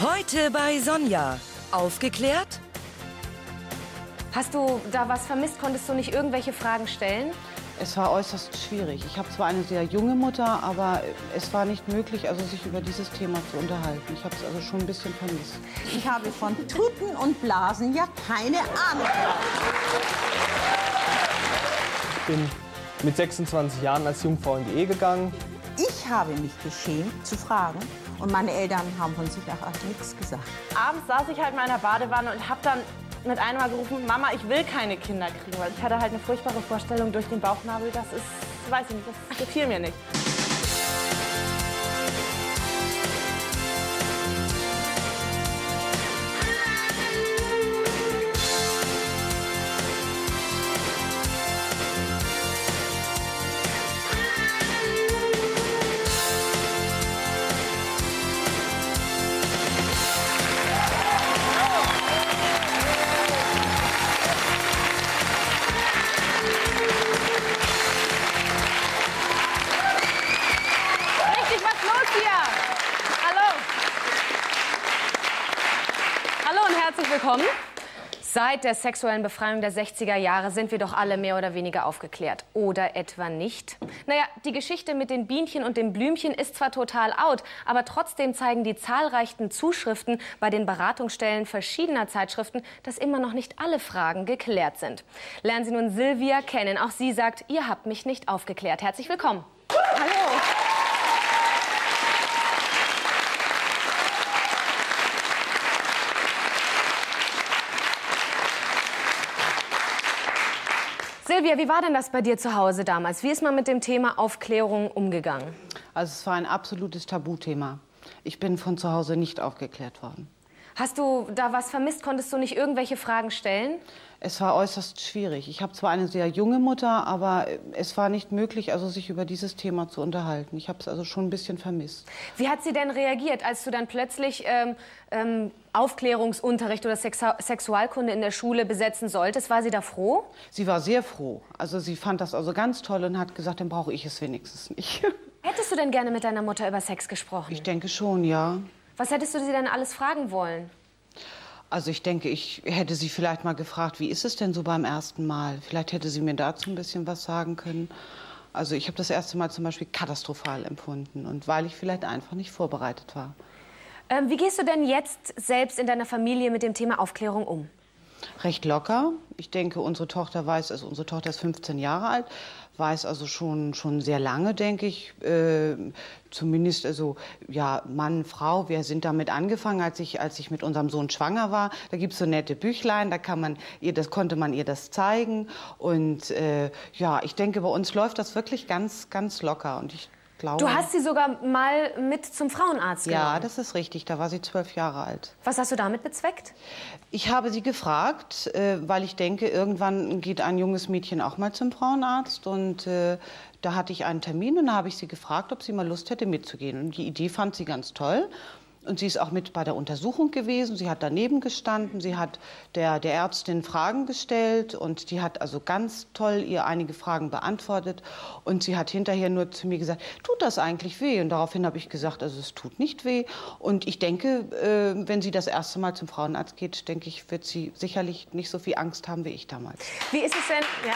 Heute bei Sonja. Aufgeklärt? Hast du da was vermisst? Konntest du nicht irgendwelche Fragen stellen? Es war äußerst schwierig. Ich habe zwar eine sehr junge Mutter, aber es war nicht möglich, also sich über dieses Thema zu unterhalten. Ich habe es also schon ein bisschen vermisst. Ich habe von Tuten und Blasen ja keine Ahnung. Ich bin mit 26 Jahren als Jungfrau in die Ehe gegangen. Ich habe mich geschämt zu fragen und meine Eltern haben von sich auch nichts gesagt. Abends saß ich halt mal in der Badewanne und habe dann mit einem Mal gerufen, Mama, ich will keine Kinder kriegen. Weil ich hatte halt eine furchtbare Vorstellung durch den Bauchnabel. Das ist, weiß ich nicht, das gefiel mir nicht. Willkommen. Seit der sexuellen Befreiung der 60er Jahre sind wir doch alle mehr oder weniger aufgeklärt. Oder etwa nicht? Naja, die Geschichte mit den Bienchen und dem Blümchen ist zwar total out, aber trotzdem zeigen die zahlreichen Zuschriften bei den Beratungsstellen verschiedener Zeitschriften, dass immer noch nicht alle Fragen geklärt sind. Lernen Sie nun Silvia kennen. Auch sie sagt, ihr habt mich nicht aufgeklärt. Herzlich willkommen. Hallo. Silvia, wie war denn das bei dir zu Hause damals? Wie ist man mit dem Thema Aufklärung umgegangen? Also es war ein absolutes Tabuthema. Ich bin von zu Hause nicht aufgeklärt worden. Hast du da was vermisst? Konntest du nicht irgendwelche Fragen stellen? Es war äußerst schwierig. Ich habe zwar eine sehr junge Mutter, aber es war nicht möglich, also sich über dieses Thema zu unterhalten. Ich habe es also schon ein bisschen vermisst. Wie hat sie denn reagiert, als du dann plötzlich Aufklärungsunterricht oder Sexualkunde in der Schule besetzen solltest? War sie da froh? Sie war sehr froh. Also sie fand das also ganz toll und hat gesagt, dann brauche ich es wenigstens nicht. Hättest du denn gerne mit deiner Mutter über Sex gesprochen? Ich denke schon, ja. Was hättest du sie denn alles fragen wollen? Also ich denke, ich hätte sie vielleicht mal gefragt, wie ist es denn so beim ersten Mal? Vielleicht hätte sie mir dazu ein bisschen was sagen können. Also ich habe das erste Mal zum Beispiel katastrophal empfunden und weil ich vielleicht einfach nicht vorbereitet war. Wie gehst du denn jetzt selbst in deiner Familie mit dem Thema Aufklärung um? Recht locker. Ich denke, unsere Tochter ist 15 Jahre alt, weiß also schon sehr lange, denke ich. Zumindest also, ja, Mann, Frau, wir sind damit angefangen, als ich mit unserem Sohn schwanger war. Da gibt es so nette Büchlein, konnte man ihr das zeigen. Und ja, ich denke, bei uns läuft das wirklich ganz, ganz locker. Und ich glaube, du hast sie sogar mal mit zum Frauenarzt genommen. Ja, das ist richtig. Da war sie 12 Jahre alt. Was hast du damit bezweckt? Ich habe sie gefragt, weil ich denke, irgendwann geht ein junges Mädchen auch mal zum Frauenarzt. Und da hatte ich einen Termin und da habe ich sie gefragt, ob sie mal Lust hätte mitzugehen. Und die Idee fand sie ganz toll. Und sie ist auch mit bei der Untersuchung gewesen. Sie hat daneben gestanden. Sie hat der Ärztin Fragen gestellt. Und die hat also ganz toll ihr einige Fragen beantwortet. Und sie hat hinterher nur zu mir gesagt, tut das eigentlich weh? Und daraufhin habe ich gesagt, also es tut nicht weh. Und ich denke, wenn sie das erste Mal zum Frauenarzt geht, denke ich, wird sie sicherlich nicht so viel Angst haben wie ich damals. Wie ist es denn? Ja.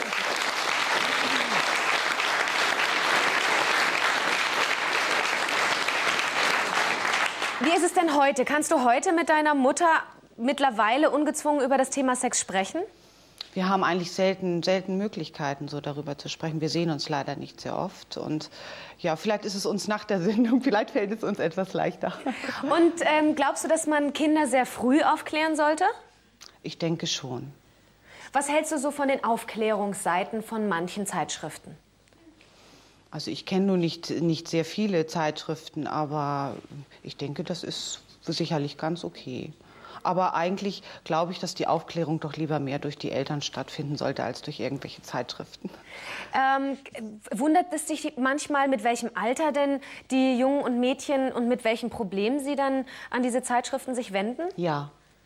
Wie ist es denn heute? Kannst du heute mit deiner Mutter mittlerweile ungezwungen über das Thema Sex sprechen? Wir haben eigentlich selten Möglichkeiten, so darüber zu sprechen. Wir sehen uns leider nicht sehr oft. Und ja, vielleicht ist es uns nach der Sendung, vielleicht fällt es uns etwas leichter. Und glaubst du, dass man Kinder sehr früh aufklären sollte? Ich denke schon. Was hältst du so von den Aufklärungsseiten von manchen Zeitschriften? Also ich kenne nur nicht sehr viele Zeitschriften, aber ich denke, das ist sicherlich ganz okay. Aber eigentlich glaube ich, dass die Aufklärung doch lieber mehr durch die Eltern stattfinden sollte, als durch irgendwelche Zeitschriften. Wundert es dich manchmal, mit welchem Alter denn die Jungen und Mädchen und mit welchen Problemen sie dann an diese Zeitschriften sich wenden? Ja.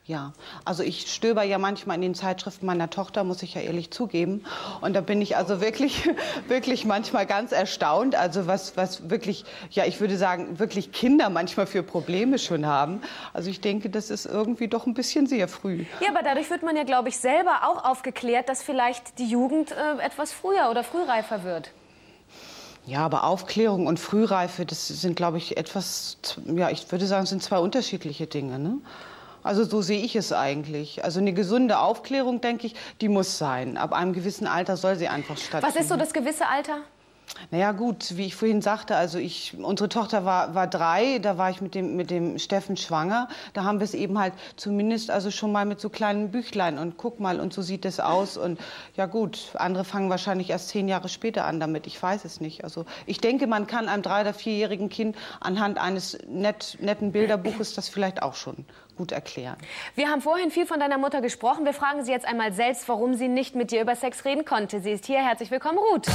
Ja, also ich stöber ja manchmal in den Zeitschriften meiner Tochter, muss ich ja ehrlich zugeben. Und da bin ich also wirklich, wirklich manchmal ganz erstaunt, also was wirklich, ja, ich würde sagen, wirklich Kinder manchmal für Probleme schon haben. Also ich denke, das ist irgendwie doch ein bisschen sehr früh. Ja, aber dadurch wird man ja, glaube ich, selber auch aufgeklärt, dass vielleicht die Jugend etwas früher oder frühreifer wird. Ja, aber Aufklärung und Frühreife, das sind, glaube ich, etwas, ja, ich würde sagen, es sind zwei unterschiedliche Dinge, ne? Also so sehe ich es eigentlich. Also eine gesunde Aufklärung, denke ich, die muss sein. Ab einem gewissen Alter soll sie einfach stattfinden. Was ist so das gewisse Alter? Naja gut, wie ich vorhin sagte, also unsere Tochter war 3, da war ich mit dem Steffen schwanger. Da haben wir es eben halt zumindest also schon mal mit so kleinen Büchlein und guck mal und so sieht es aus. Und ja gut, andere fangen wahrscheinlich erst 10 Jahre später an damit, ich weiß es nicht. Also ich denke, man kann einem 3- oder 4-jährigen Kind anhand eines netten Bilderbuches das vielleicht auch schon gut erklären. Wir haben vorhin viel von deiner Mutter gesprochen. Wir fragen sie jetzt einmal selbst, warum sie nicht mit dir über Sex reden konnte. Sie ist hier. Herzlich willkommen, Ruth.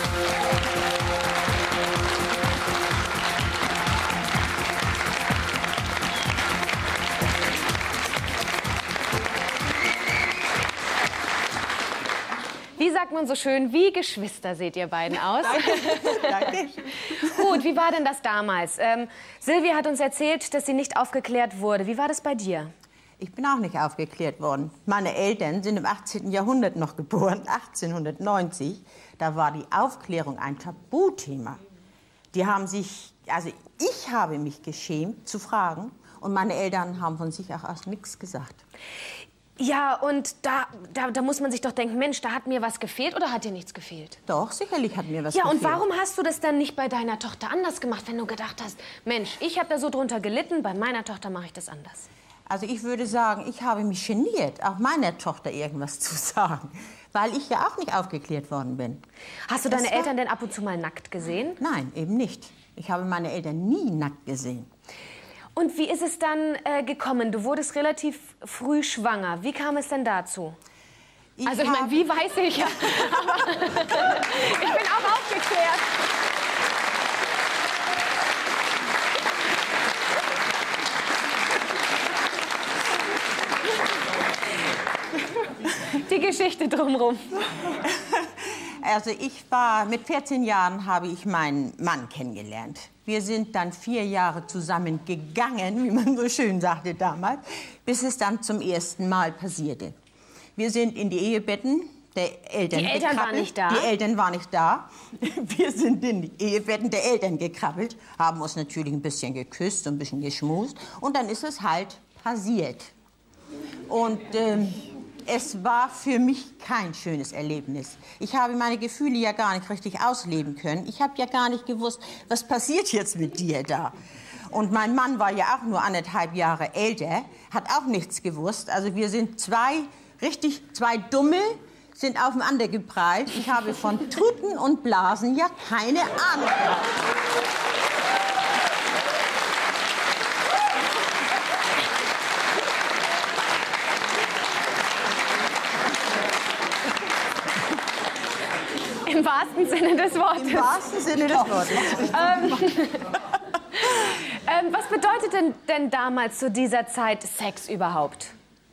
Wie sagt man so schön, wie Geschwister seht ihr beiden aus? Danke. Gut, wie war denn das damals? Silvia hat uns erzählt, dass sie nicht aufgeklärt wurde. Wie war das bei dir? Ich bin auch nicht aufgeklärt worden. Meine Eltern sind im 18. Jahrhundert noch geboren, 1890. Da war die Aufklärung ein Tabuthema. Die haben sich, also ich habe mich geschämt zu fragen und meine Eltern haben von sich auch erst nichts gesagt. Ja, und da muss man sich doch denken, Mensch, da hat mir was gefehlt oder hat dir nichts gefehlt? Doch, sicherlich hat mir was gefehlt. Ja, und warum hast du das dann nicht bei deiner Tochter anders gemacht, wenn du gedacht hast, Mensch, ich habe da so drunter gelitten, bei meiner Tochter mache ich das anders? Also ich würde sagen, ich habe mich geniert, auch meiner Tochter irgendwas zu sagen, weil ich ja auch nicht aufgeklärt worden bin. Hast du deine Eltern denn ab und zu mal nackt gesehen? Nein, eben nicht. Ich habe meine Eltern nie nackt gesehen. Und wie ist es dann gekommen? Du wurdest relativ früh schwanger. Wie kam es denn dazu? Also ich meine, wie weiß ich ja. Aber ich bin auch aufgeklärt. Die Geschichte drumherum. Also ich war, mit 14 Jahren habe ich meinen Mann kennengelernt. Wir sind dann 4 Jahre zusammen gegangen, wie man so schön sagte damals, bis es dann zum ersten Mal passierte. Wir sind in die Ehebetten der Eltern gekrabbelt. Die Eltern waren nicht da? Die Eltern waren nicht da. Wir sind in die Ehebetten der Eltern gekrabbelt, haben uns natürlich ein bisschen geküsst, ein bisschen geschmust. Und dann ist es halt passiert. Und es war für mich kein schönes Erlebnis. Ich habe meine Gefühle ja gar nicht richtig ausleben können. Ich habe ja gar nicht gewusst, was passiert jetzt mit dir da. Und mein Mann war ja auch nur 1,5 Jahre älter, hat auch nichts gewusst. Also wir sind zwei Dumme, sind aufeinander geprallt. Ich habe von Tuten und Blasen ja keine Ahnung gehabt. Im wahrsten Sinne des Wortes. Im wahrsten Sinne des Wortes. Was bedeutet denn damals zu dieser Zeit Sex überhaupt?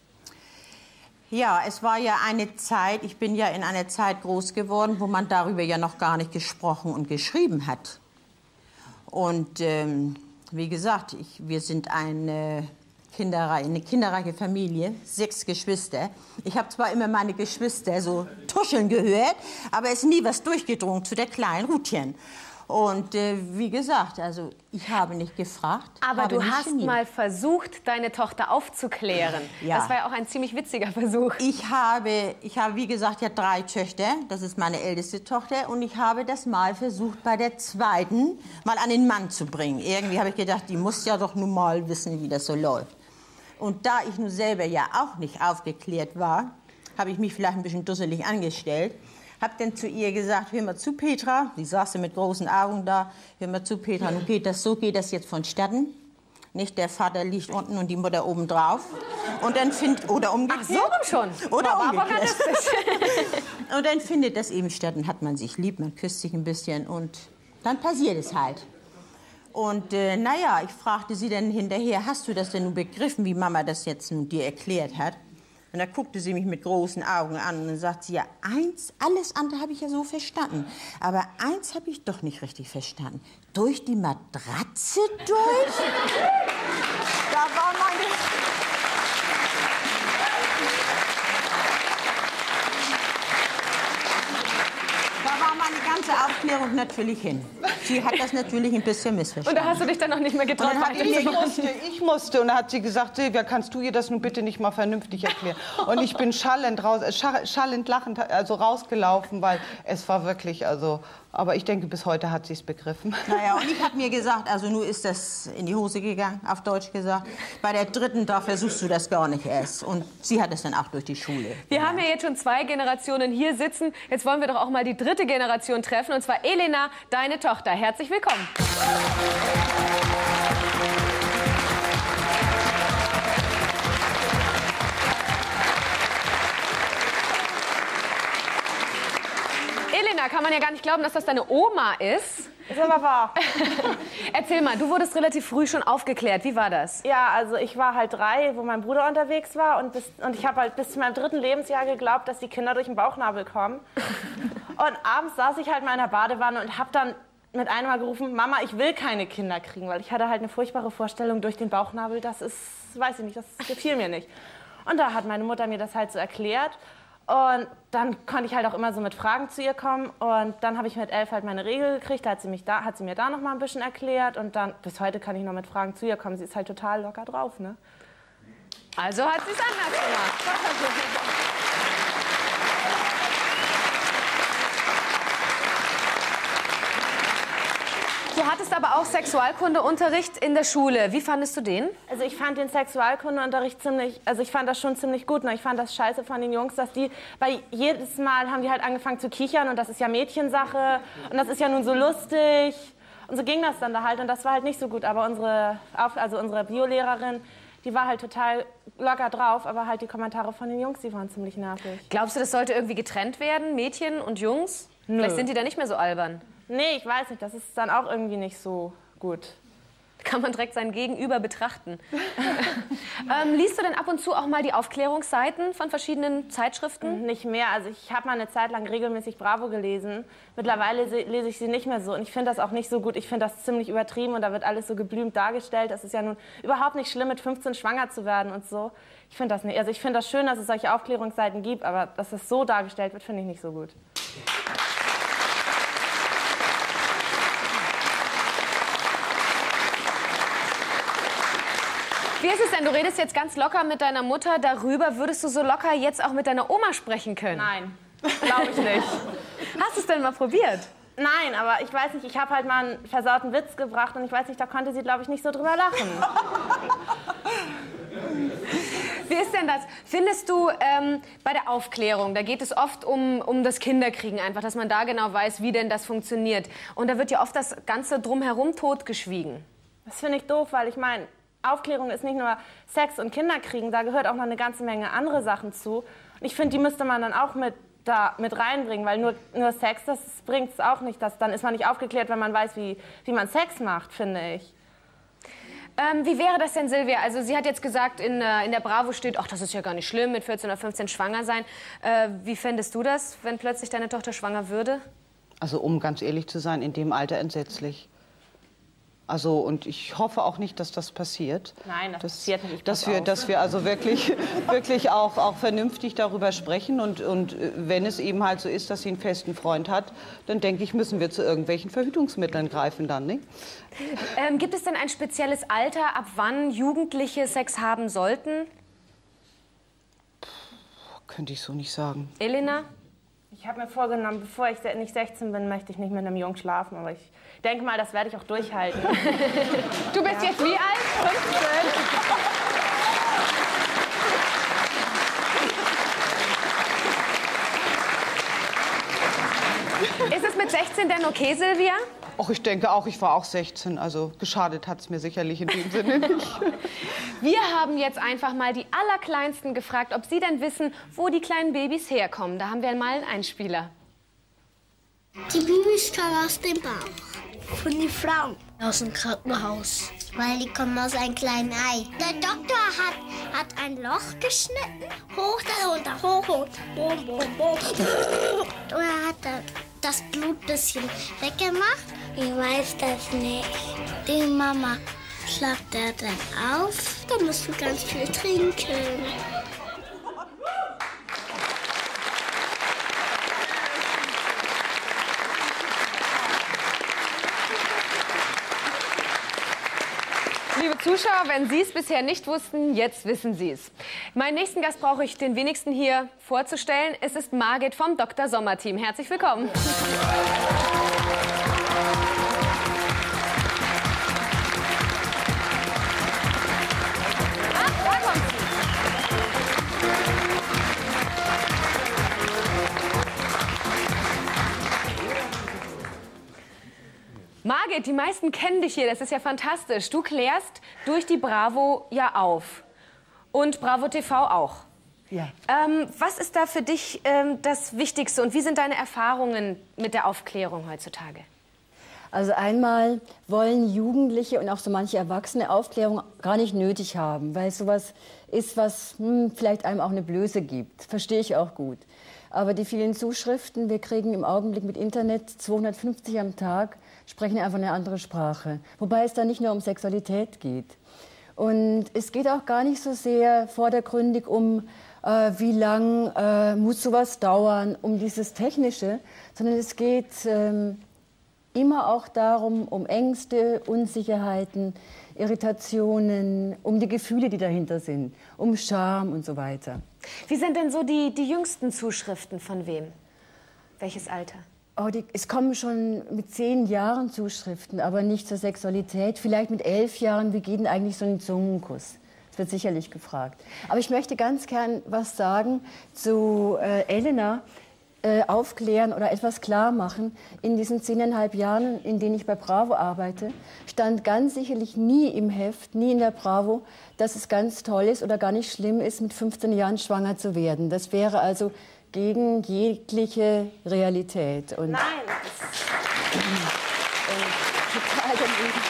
Ja, es war ja eine Zeit, ich bin ja in einer Zeit groß geworden, wo man darüber ja noch gar nicht gesprochen und geschrieben hat. Und wie gesagt, wir sind eine kinderreiche Familie, 6 Geschwister. Ich habe zwar immer meine Geschwister so tuscheln gehört, aber es ist nie was durchgedrungen zu der kleinen Rutchen. Und wie gesagt, also ich habe nicht gefragt. Aber du hast mal versucht, deine Tochter aufzuklären. Ja. Das war ja auch ein ziemlich witziger Versuch. Ich habe, wie gesagt, ja 3 Töchter. Das ist meine älteste Tochter. Und ich habe das mal versucht, bei der zweiten mal an den Mann zu bringen. Irgendwie habe ich gedacht, die muss ja doch nun mal wissen, wie das so läuft. Und da ich nun selber ja auch nicht aufgeklärt war, habe ich mich vielleicht ein bisschen dusselig angestellt. Hab dann zu ihr gesagt, hör mal zu, Petra, die saß mit großen Augen da, hör mal zu, Petra, nun geht das jetzt vonstatten. Nicht, der Vater liegt unten und die Mutter oben drauf. Und dann oder umgekehrt. Ach, so rum schon. Oder aber umgekehrt. Und dann findet das eben statt und hat man sich lieb, man küsst sich ein bisschen und dann passiert es halt. Und naja, ich fragte sie dann hinterher, hast du das denn nun begriffen, wie Mama das jetzt nun dir erklärt hat? Und da guckte sie mich mit großen Augen an und dann sagt sie, ja, alles andere habe ich ja so verstanden. Aber eins habe ich doch nicht richtig verstanden. Durch die Matratze durch? Da war meine ganze Aufklärung natürlich hin. Sie hat das natürlich ein bisschen missverstanden. Und da hast du dich dann noch nicht mehr getraut? Ich musste. Und da hat sie gesagt, Silvia, kannst du ihr das nun bitte nicht mal vernünftig erklären? Und ich bin schallend lachend rausgelaufen, weil es war wirklich, aber ich denke, bis heute hat sie es begriffen. Naja, und ich habe mir gesagt, also nun ist das in die Hose gegangen, auf Deutsch gesagt. Bei der dritten, da versuchst du das gar nicht erst. Und sie hat es dann auch durch die Schule. Wir haben ja jetzt schon 2 Generationen hier sitzen. Jetzt wollen wir doch auch mal die 3. Generation treffen. Und zwar Elena, deine Tochter. Herzlich willkommen. Elena, kann man ja gar nicht glauben, dass das deine Oma ist. Ist aber wahr. Erzähl mal, du wurdest relativ früh schon aufgeklärt. Wie war das? Ja, also ich war halt 3, wo mein Bruder unterwegs war. Und ich habe halt bis zu meinem 3. Lebensjahr geglaubt, dass die Kinder durch den Bauchnabel kommen. Und abends saß ich halt mal in der Badewanne und habe dann mit einem Mal gerufen, Mama, ich will keine Kinder kriegen. Weil ich hatte halt eine furchtbare Vorstellung durch den Bauchnabel. Das ist, weiß ich nicht, das gefiel mir nicht. Und da hat meine Mutter mir das halt so erklärt. Und dann konnte ich halt auch immer so mit Fragen zu ihr kommen. Und dann habe ich mit 11 halt meine Regel gekriegt. Da hat sie mir da noch mal ein bisschen erklärt. Und dann, bis heute kann ich noch mit Fragen zu ihr kommen. Sie ist halt total locker drauf, ne? Also hat sie es anders gemacht. Du hattest aber auch Sexualkundeunterricht in der Schule. Wie fandest du den? Also ich fand den Sexualkundeunterricht ich fand das schon ziemlich gut. Ne? Ich fand das scheiße von den Jungs, dass jedes Mal haben die halt angefangen zu kichern und das ist ja Mädchensache und das ist ja nun so lustig. Und so ging das dann da halt und das war halt nicht so gut. Aber unsere Biolehrerin, die war halt total locker drauf, aber halt die Kommentare von den Jungs, die waren ziemlich nervig. Glaubst du, das sollte irgendwie getrennt werden, Mädchen und Jungs? Nö. Vielleicht sind die da nicht mehr so albern. Nee, ich weiß nicht, das ist dann auch irgendwie nicht so gut. Kann man direkt sein Gegenüber betrachten. Liest du denn ab und zu auch mal die Aufklärungsseiten von verschiedenen Zeitschriften? Nicht mehr. Also ich habe mal eine Zeit lang regelmäßig Bravo gelesen. Mittlerweile lese ich sie nicht mehr so. Und ich finde das auch nicht so gut. Ich finde das ziemlich übertrieben und da wird alles so geblümt dargestellt. Es ist ja nun überhaupt nicht schlimm, mit 15 schwanger zu werden und so. Ich finde das nicht. Also ich finde das schön, dass es solche Aufklärungsseiten gibt, aber dass das so dargestellt wird, finde ich nicht so gut. Wie ist es denn? Du redest jetzt ganz locker mit deiner Mutter darüber. Würdest du so locker jetzt auch mit deiner Oma sprechen können? Nein, glaube ich nicht. Hast du es denn mal probiert? Nein, aber ich weiß nicht, ich habe halt mal einen versauten Witz gebracht und ich weiß nicht, da konnte sie, glaube ich, nicht so drüber lachen. Wie ist denn das? Findest du bei der Aufklärung, da geht es oft um das Kinderkriegen einfach, dass man da genau weiß, wie denn das funktioniert. Und da wird ja oft das Ganze drumherum totgeschwiegen. Das finde ich doof, weil ich meine, Aufklärung ist nicht nur Sex und Kinderkriegen, da gehört auch noch eine ganze Menge andere Sachen zu. Und ich finde, die müsste man dann auch mit reinbringen, weil nur Sex, das bringt es auch nicht. Dann ist man nicht aufgeklärt, wenn man weiß, wie man Sex macht, finde ich. Wie wäre das denn, Silvia? Also sie hat jetzt gesagt, in der Bravo steht, ach, das ist ja gar nicht schlimm, mit 14 oder 15 schwanger sein. Wie fändest du das, wenn plötzlich deine Tochter schwanger würde? Also um ganz ehrlich zu sein, in dem Alter entsetzlich. Also, und ich hoffe auch nicht, dass das passiert. Nein, das passiert nicht. Dass wir also wirklich auch vernünftig darüber sprechen. Und wenn es eben halt so ist, dass sie einen festen Freund hat, dann denke ich, müssen wir zu irgendwelchen Verhütungsmitteln greifen dann, nicht? Gibt es denn ein spezielles Alter, ab wann Jugendliche Sex haben sollten? Könnte ich so nicht sagen. Elena? Ich habe mir vorgenommen, bevor ich nicht 16 bin, möchte ich nicht mit einem Jungen schlafen. Aber ich denke mal, das werde ich auch durchhalten. Du bist jetzt wie alt? 15? Ist es mit 16 denn okay, Silvia? Ach, ich denke auch, ich war auch 16. Also geschadet hat es mir sicherlich in dem Sinne nicht. Wir haben jetzt einfach mal die Allerkleinsten gefragt, ob sie denn wissen, wo die kleinen Babys herkommen. Da haben wir mal einen Einspieler. Die Babys kommen aus dem Bauch von den Frauen. Aus dem Krankenhaus. Weil die kommen aus einem kleinen Ei. Der Doktor hat ein Loch geschnitten. Hoch, da runter, hoch, hoch. Boom, boom, boom. Und er hat das Blut ein bisschen weggemacht. Ich weiß das nicht. Die Mama schlagt er dann auf. Da musst du ganz viel trinken. Liebe Zuschauer, wenn Sie es bisher nicht wussten, jetzt wissen Sie es. Meinen nächsten Gast brauche ich den wenigsten hier vorzustellen. Es ist Margit vom Dr. Sommer-Team. Herzlich willkommen. Margit, die meisten kennen dich hier, das ist ja fantastisch. Du klärst durch die Bravo ja auf und Bravo TV auch. Ja. Was ist da für dich das Wichtigste und wie sind deine Erfahrungen mit der Aufklärung heutzutage? Also einmal wollen Jugendliche und auch so manche Erwachsene Aufklärung gar nicht nötig haben, weil sowas ist, was vielleicht einem auch eine Blöße gibt. Verstehe ich auch gut. Aber die vielen Zuschriften, wir kriegen im Augenblick mit Internet 250 am Tag, sprechen einfach eine andere Sprache. Wobei es da nicht nur um Sexualität geht. Und es geht auch gar nicht so sehr vordergründig um, wie lang muss sowas dauern, um dieses Technische, sondern es geht immer auch darum, um Ängste, Unsicherheiten, Irritationen, um die Gefühle, die dahinter sind, um Scham und so weiter. Wie sind denn so die jüngsten Zuschriften von wem? Welches Alter? Oh, es kommen schon mit 10 Jahren Zuschriften, aber nicht zur Sexualität. Vielleicht mit 11 Jahren, wie geht denn eigentlich so ein Zungenkuss? Das wird sicherlich gefragt. Aber ich möchte ganz gern was sagen zu Elena. Aufklären oder etwas klar machen. In diesen 10,5 Jahren, in denen ich bei Bravo arbeite, stand ganz sicherlich nie im Heft, nie in der Bravo, dass es ganz toll ist oder gar nicht schlimm ist, mit 15 Jahren schwanger zu werden. Das wäre also gegen jegliche Realität. Und Nein. Total daneben.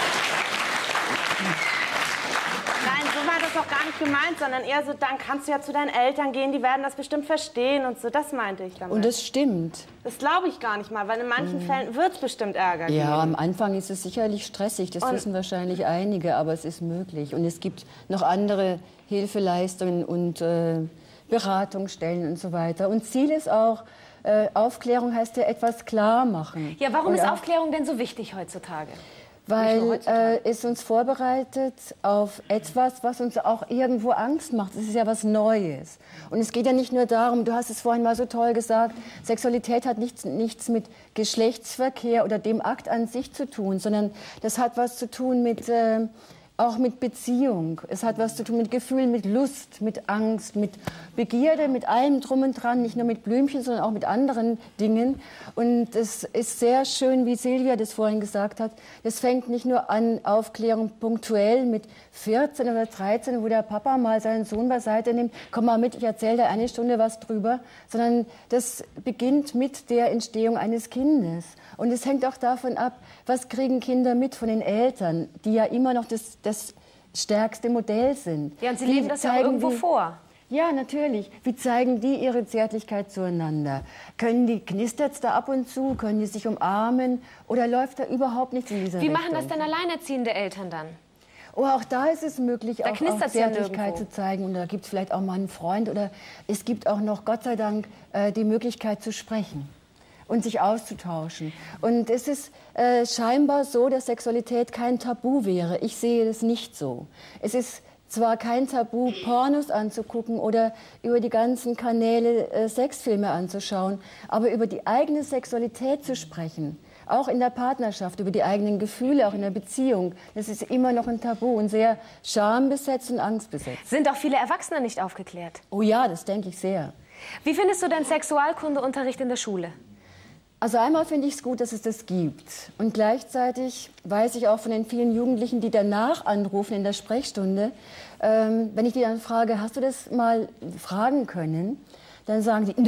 Nein, so war das doch gar nicht gemeint, sondern eher so, dann kannst du ja zu deinen Eltern gehen, die werden das bestimmt verstehen und so, das meinte ich damit. Und das stimmt. Das glaube ich gar nicht mal, weil in manchen Fällen wird es bestimmt Ärger geben. Ja, am Anfang ist es sicherlich stressig, das wissen wahrscheinlich einige, aber es ist möglich. Und es gibt noch andere Hilfeleistungen und Beratungsstellen und so weiter. Und Ziel ist auch, Aufklärung heißt ja etwas klar machen. Ja, warum und ist Aufklärung denn so wichtig heutzutage? Weil es uns vorbereitet auf etwas, was uns auch irgendwo Angst macht. Es ist ja was Neues. Und es geht ja nicht nur darum, du hast es vorhin mal so toll gesagt, Sexualität hat nichts mit Geschlechtsverkehr oder dem Akt an sich zu tun, sondern das hat was zu tun mit auch mit Beziehung. Es hat was zu tun mit Gefühlen, mit Lust, mit Angst, mit Begierde, mit allem drum und dran, nicht nur mit Blümchen, sondern auch mit anderen Dingen. Und es ist sehr schön, wie Silvia das vorhin gesagt hat, das fängt nicht nur an, Aufklärung punktuell mit 14 oder 13, wo der Papa mal seinen Sohn beiseite nimmt, komm mal mit, ich erzähle dir eine Stunde was drüber, sondern das beginnt mit der Entstehung eines Kindes. Und es hängt auch davon ab, was kriegen Kinder mit von den Eltern, die ja immer noch das stärkste Modell sind. Ja, und sie leben das ja irgendwo vor. Ja, natürlich. Wie zeigen die ihre Zärtlichkeit zueinander? Knistert es da ab und zu? Können die sich umarmen? Oder läuft da überhaupt nichts in dieser Wie Richtung? machen das denn alleinerziehende Eltern dann? Oh, auch da ist es möglich, auch Zärtlichkeit ja zu zeigen. Und da gibt es vielleicht auch mal einen Freund. Oder es gibt auch noch, Gott sei Dank, die Möglichkeit zu sprechen und sich auszutauschen. Und es ist scheinbar so, dass Sexualität kein Tabu wäre. Ich sehe das nicht so. Es ist zwar kein Tabu, Pornos anzugucken oder über die ganzen Kanäle Sexfilme anzuschauen, aber über die eigene Sexualität zu sprechen, auch in der Partnerschaft, über die eigenen Gefühle, auch in der Beziehung, das ist immer noch ein Tabu und sehr schambesetzt und angstbesetzt. Sind auch viele Erwachsene nicht aufgeklärt? Oh ja, das denke ich sehr. Wie findest du denn Sexualkundeunterricht in der Schule? Also einmal finde ich es gut, dass es das gibt. Und gleichzeitig weiß ich auch von den vielen Jugendlichen, die danach anrufen in der Sprechstunde, wenn ich die dann frage, hast du das mal fragen können? Dann sagen die,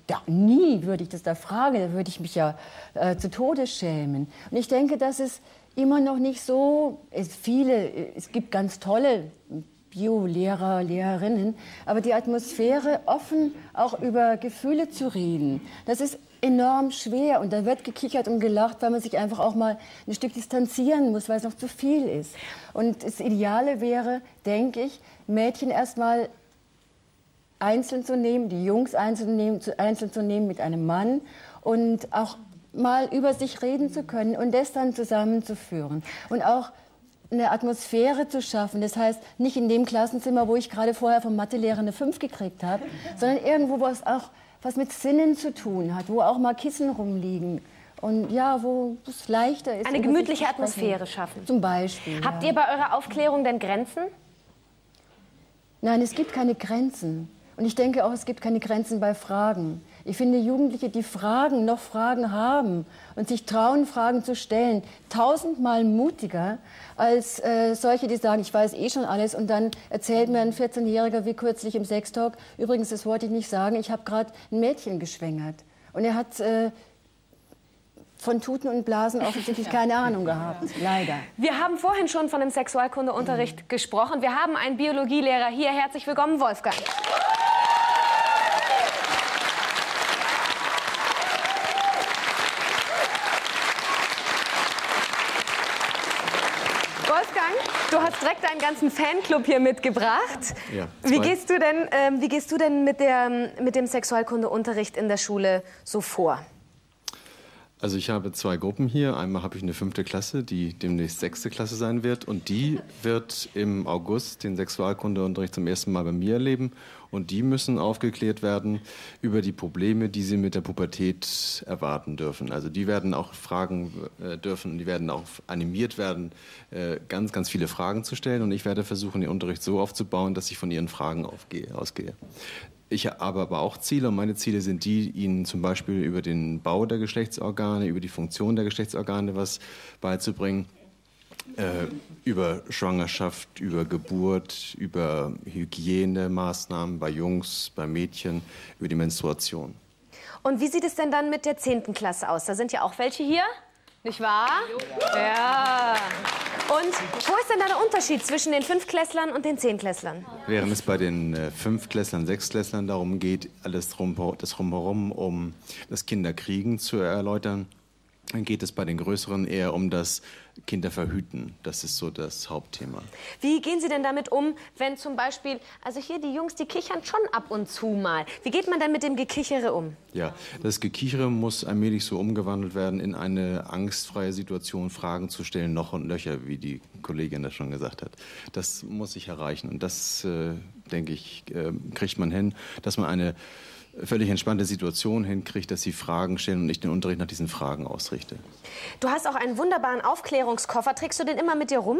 nie würde ich das da fragen, da würde ich mich ja zu Tode schämen. Und ich denke, dass es immer noch nicht so, es gibt ganz tolle Bio-Lehrer, Lehrerinnen, aber die Atmosphäre, offen auch über Gefühle zu reden, das ist enorm schwer. Und da wird gekichert und gelacht, weil man sich einfach auch mal ein Stück distanzieren muss, weil es noch zu viel ist. Und das Ideale wäre, denke ich, Mädchen erstmal einzeln zu nehmen, die Jungs einzeln zu nehmen mit einem Mann und auch mal über sich reden zu können und das dann zusammenzuführen. Und auch eine Atmosphäre zu schaffen. Das heißt, nicht in dem Klassenzimmer, wo ich gerade vorher vom Mathelehrer eine 5 gekriegt habe, sondern irgendwo, wo es auch was mit Sinnen zu tun hat, wo auch mal Kissen rumliegen und ja, wo es leichter ist. Eine gemütliche Atmosphäre schaffen. Zum Beispiel. Habt ihr bei eurer Aufklärung denn Grenzen? Nein, es gibt keine Grenzen. Und ich denke auch, es gibt keine Grenzen bei Fragen. Ich finde Jugendliche, die noch Fragen haben und sich trauen, Fragen zu stellen, 1000-mal mutiger als solche, die sagen, ich weiß eh schon alles. Und dann erzählt mir ein 14-Jähriger, wie kürzlich im Sextalk, übrigens, das wollte ich nicht sagen, ich habe gerade ein Mädchen geschwängert. Und er hat von Tuten und Blasen offensichtlich keine Ahnung gehabt, leider. Wir haben vorhin schon von dem Sexualkundeunterricht gesprochen. Wir haben einen Biologielehrer hier. Herzlich willkommen, Wolfgang. Wolfgang, du hast direkt deinen ganzen Fanclub hier mitgebracht. Ja, wie gehst du denn mit dem Sexualkundeunterricht in der Schule so vor? Also ich habe 2 Gruppen hier. Einmal habe ich eine 5. Klasse, die demnächst 6. Klasse sein wird. Und die wird im August den Sexualkundeunterricht zum ersten Mal bei mir erleben. Und die müssen aufgeklärt werden über die Probleme, die sie mit der Pubertät erwarten dürfen. Also die werden auch fragen dürfen, die werden auch animiert werden, ganz, ganz viele Fragen zu stellen. Und ich werde versuchen, den Unterricht so aufzubauen, dass ich von ihren Fragen ausgehe. Ich habe aber auch Ziele und meine Ziele sind die, Ihnen zum Beispiel über den Bau der Geschlechtsorgane, über die Funktion der Geschlechtsorgane was beizubringen, über Schwangerschaft, über Geburt, über Hygienemaßnahmen bei Jungs, bei Mädchen, über die Menstruation. Und wie sieht es denn dann mit der 10. Klasse aus? Da sind ja auch welche hier, nicht wahr? Ja. Und wo ist denn da der Unterschied zwischen den 5-Klässlern und den 10-Klässlern? Während es bei den 5-Klässlern, 6-Klässlern darum geht, alles drumherum, um das Kinderkriegen zu erläutern, dann geht es bei den Größeren eher um das Kinderverhüten. Das ist so das Hauptthema. Wie gehen Sie denn damit um, wenn zum Beispiel, also hier die Jungs, die kichern schon ab und zu mal. Wie geht man denn mit dem Gekichere um? Ja, das Gekichere muss allmählich so umgewandelt werden in eine angstfreie Situation, Fragen zu stellen, noch und nöcher, wie die Kollegin das schon gesagt hat. Das muss sich erreichen und das, denke ich, kriegt man hin, dass man eine völlig entspannte Situation hinkriegt, dass sie Fragen stellen und ich den Unterricht nach diesen Fragen ausrichte. Du hast auch einen wunderbaren Aufklärungskoffer. Trägst du den immer mit dir rum?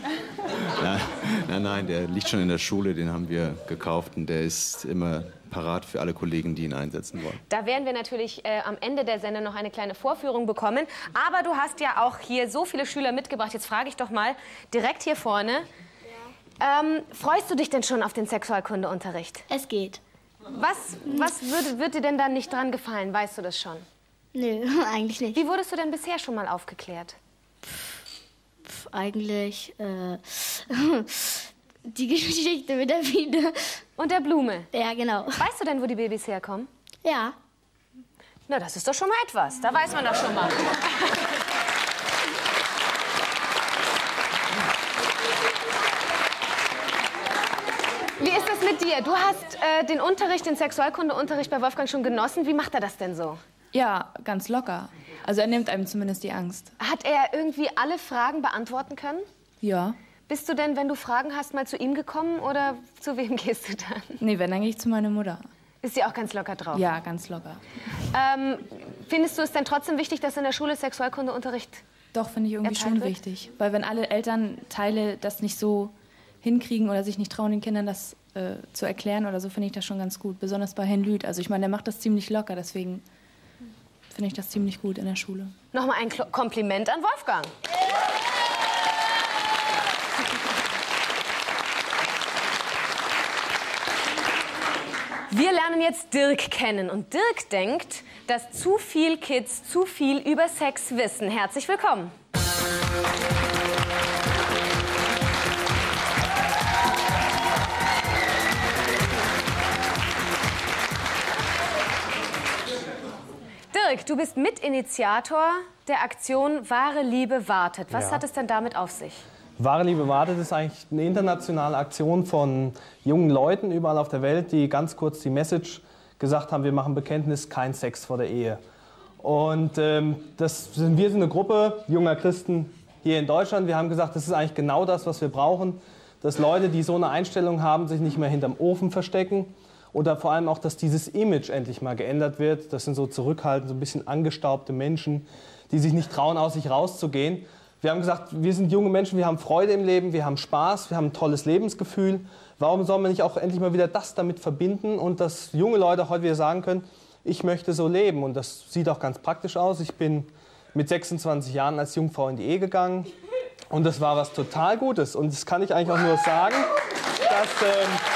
Nein, der liegt schon in der Schule, den haben wir gekauft und der ist immer parat für alle Kollegen, die ihn einsetzen wollen. Da werden wir natürlich am Ende der Sendung noch eine kleine Vorführung bekommen. Aber du hast ja auch hier so viele Schüler mitgebracht. Jetzt frage ich doch mal direkt hier vorne. Ja. Freust du dich denn schon auf den Sexualkundeunterricht? Es geht. Was würde dir denn da nicht dran gefallen? Weißt du das schon? Nö, eigentlich nicht. Wie wurdest du denn bisher schon mal aufgeklärt? Eigentlich, die Geschichte mit der Biene. Und der Blume? Ja, genau. Weißt du denn, wo die Babys herkommen? Ja. Na, das ist doch schon mal etwas. Da weiß man doch schon mal. Wie ist das mit dir? Du hast den Unterricht, den Sexualkundeunterricht bei Wolfgang schon genossen. Wie macht er das denn so? Ja, ganz locker. Also er nimmt einem zumindest die Angst. Hat er irgendwie alle Fragen beantworten können? Ja. Bist du denn, wenn du Fragen hast, mal zu ihm gekommen oder zu wem gehst du dann? Nee, wenn, dann gehe ich zu meiner Mutter. Ist sie auch ganz locker drauf? Ja, ganz locker. Findest du es denn trotzdem wichtig, dass in der Schule Sexualkundeunterricht Doch, finde ich irgendwie schon wichtig. Weil wenn alle Elternteile das nicht so hinkriegen oder sich nicht trauen, den Kindern das zu erklären oder so, finde ich das schon ganz gut. Besonders bei Herrn Lüth. Also ich meine, der macht das ziemlich locker, deswegen finde ich das ziemlich gut in der Schule. Nochmal ein Kompliment an Wolfgang. Wir lernen jetzt Dirk kennen und Dirk denkt, dass zu viel Kids zu viel über Sex wissen. Herzlich willkommen. Dirk, du bist Mitinitiator der Aktion Wahre Liebe wartet. Was hat es denn damit auf sich? Wahre Liebe wartet ist eigentlich eine internationale Aktion von jungen Leuten überall auf der Welt, die ganz kurz die Message gesagt haben, wir machen Bekenntnis, kein Sex vor der Ehe. Und wir sind eine Gruppe junger Christen hier in Deutschland. Wir haben gesagt, das ist eigentlich genau das, was wir brauchen, dass Leute, die so eine Einstellung haben, sich nicht mehr hinterm Ofen verstecken. Oder vor allem auch, dass dieses Image endlich mal geändert wird. Das sind so zurückhaltend, so ein bisschen angestaubte Menschen, die sich nicht trauen, aus sich rauszugehen. Wir haben gesagt, wir sind junge Menschen, wir haben Freude im Leben, wir haben Spaß, wir haben ein tolles Lebensgefühl. Warum soll man nicht auch endlich mal wieder das damit verbinden und dass junge Leute heute wieder sagen können, ich möchte so leben. Und das sieht auch ganz praktisch aus. Ich bin mit 26 Jahren als Jungfrau in die Ehe gegangen und das war was total Gutes. Und das kann ich eigentlich auch nur sagen, dass...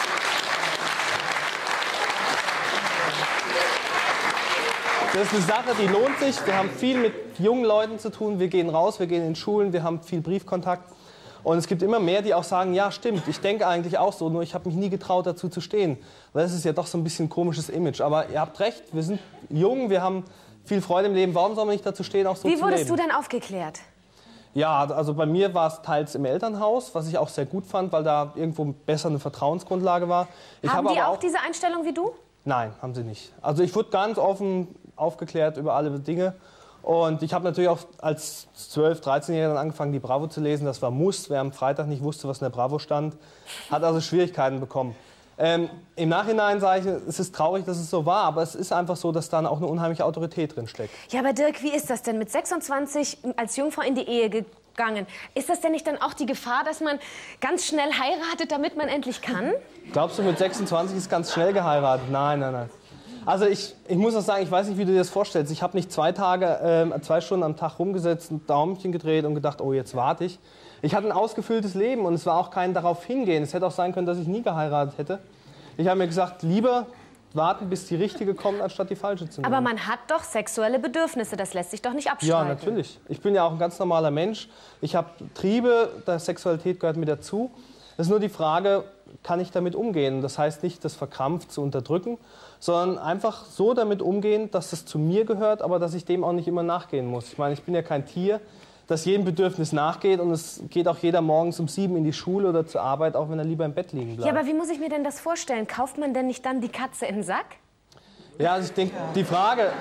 Das ist eine Sache, die lohnt sich. Wir haben viel mit jungen Leuten zu tun. Wir gehen raus, wir gehen in Schulen, wir haben viel Briefkontakt. Und es gibt immer mehr, die auch sagen, ja stimmt, ich denke eigentlich auch so, nur ich habe mich nie getraut, dazu zu stehen. Weil das ist ja doch so ein bisschen ein komisches Image. Aber ihr habt recht, wir sind jung, wir haben viel Freude im Leben. Warum soll man nicht dazu stehen, auch so zu leben? Wie wurdest du denn aufgeklärt? Ja, also bei mir war es teils im Elternhaus, was ich auch sehr gut fand, weil da irgendwo besser eine Vertrauensgrundlage war. Haben die auch diese Einstellung wie du? Nein, haben sie nicht. Also ich wurde ganz offen aufgeklärt über alle Dinge. Und ich habe natürlich auch als 12-, 13-Jähriger angefangen, die Bravo zu lesen. Das war Muss. Wer am Freitag nicht wusste, was in der Bravo stand, hat also Schwierigkeiten bekommen. Im Nachhinein sage ich, es ist traurig, dass es so war, aber es ist einfach so, dass da auch eine unheimliche Autorität drin steckt. Ja, aber Dirk, wie ist das denn mit 26 als Jungfrau in die Ehe gegangen? Ist das denn nicht dann auch die Gefahr, dass man ganz schnell heiratet, damit man endlich kann? Glaubst du, mit 26 ist ganz schnell geheiratet? Nein, nein, nein. Also ich muss auch sagen, ich weiß nicht, wie du dir das vorstellst. Ich habe nicht 2 Stunden am Tag rumgesetzt, ein Däumchen gedreht und gedacht, oh, jetzt warte ich. Ich hatte ein ausgefülltes Leben und es war auch kein darauf hingehen. Es hätte auch sein können, dass ich nie geheiratet hätte. Ich habe mir gesagt, lieber warten, bis die Richtige kommt, anstatt die Falsche zu nehmen. Aber man hat doch sexuelle Bedürfnisse, das lässt sich doch nicht abstreiten. Ja, natürlich. Ich bin ja auch ein ganz normaler Mensch. Ich habe Triebe, Sexualität gehört mit dazu. Es ist nur die Frage, kann ich damit umgehen? Das heißt nicht, das verkrampft zu unterdrücken, sondern einfach so damit umgehen, dass das zu mir gehört, aber dass ich dem auch nicht immer nachgehen muss. Ich meine, ich bin ja kein Tier, das jedem Bedürfnis nachgeht und es geht auch jeder morgens um 7 in die Schule oder zur Arbeit, auch wenn er lieber im Bett liegen bleibt. Ja, aber wie muss ich mir denn das vorstellen? Kauft man denn nicht dann die Katze in den Sack? Ja, also ich denke, die Frage...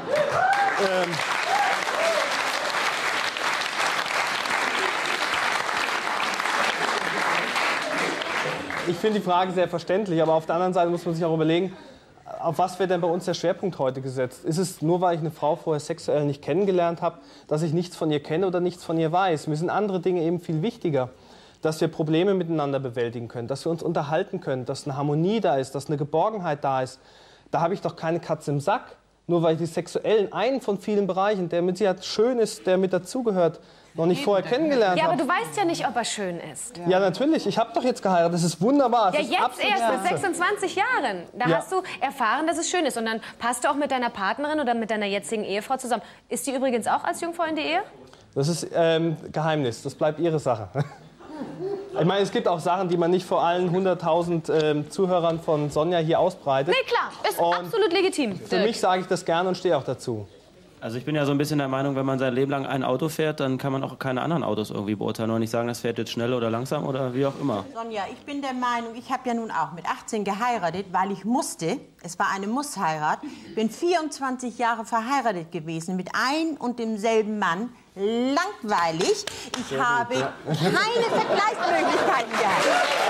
Ich finde die Frage sehr verständlich, aber auf der anderen Seite muss man sich auch überlegen, auf was wird denn bei uns der Schwerpunkt heute gesetzt? Ist es nur, weil ich eine Frau vorher sexuell nicht kennengelernt habe, dass ich nichts von ihr kenne oder nichts von ihr weiß? Mir sind andere Dinge eben viel wichtiger, dass wir Probleme miteinander bewältigen können, dass wir uns unterhalten können, dass eine Harmonie da ist, dass eine Geborgenheit da ist. Da habe ich doch keine Katze im Sack, nur weil ich die sexuellen einen von vielen Bereichen, der mit Sicherheit schön ist, der mit dazugehört, noch nicht vorher kennengelernt habe. Ja, aber du weißt ja nicht, ob er schön ist. Ja, natürlich. Ich habe doch jetzt geheiratet. Das ist wunderbar. Ja, jetzt erst mit 26 Jahren. Da hast du erfahren, dass es schön ist. Und dann passt du auch mit deiner Partnerin oder mit deiner jetzigen Ehefrau zusammen. Ist die übrigens auch als Jungfrau in die Ehe? Das ist Geheimnis. Das bleibt ihre Sache. Ich meine, es gibt auch Sachen, die man nicht vor allen 100.000 Zuhörern von Sonja hier ausbreitet. Nee, klar. Ist absolut legitim. Für mich sage ich das gerne und stehe auch dazu. Also ich bin ja so ein bisschen der Meinung, wenn man sein Leben lang ein Auto fährt, dann kann man auch keine anderen Autos irgendwie beurteilen und nicht sagen, das fährt jetzt schnell oder langsam oder wie auch immer. Sonja, ich bin der Meinung, ich habe ja nun auch mit 18 geheiratet, weil ich musste. Es war eine Mussheirat. Bin 24 Jahre verheiratet gewesen mit ein und demselben Mann. Langweilig. Ich habe keine Vergleichsmöglichkeiten gehabt.